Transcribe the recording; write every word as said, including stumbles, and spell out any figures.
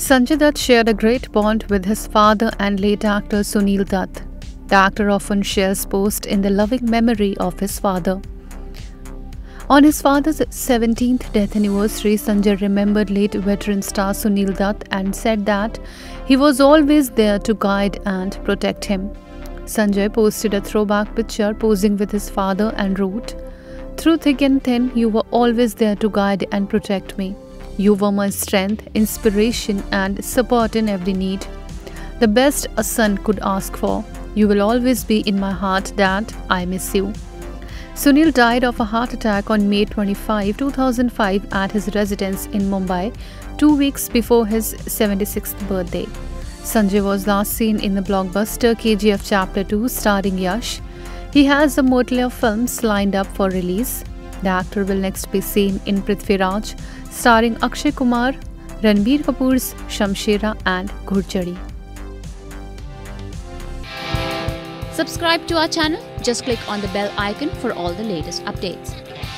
Sanjay Dutt shared a great bond with his father and late actor Sunil Dutt. The actor often shares posts in the loving memory of his father. On his father's seventeenth death anniversary, Sanjay remembered late veteran star Sunil Dutt and said that he was always there to guide and protect him. Sanjay posted a throwback picture posing with his father and wrote, "Through thick and thin, you were always there to guide and protect me. You were my strength, inspiration and support in every need. The best a son could ask for. You will always be in my heart, Dad. I miss you." Sunil died of a heart attack on May twenty-fifth, two thousand five at his residence in Mumbai, two weeks before his seventy-sixth birthday. Sanjay was last seen in the blockbuster K G F Chapter two starring Yash. He has a motley of films lined up for release. The actor will next be seen in Prithviraj, starring Akshay Kumar, Ranbir Kapoor's Shamshera and Ghurchadi. Subscribe to our channel. Just click on the bell icon for all the latest updates.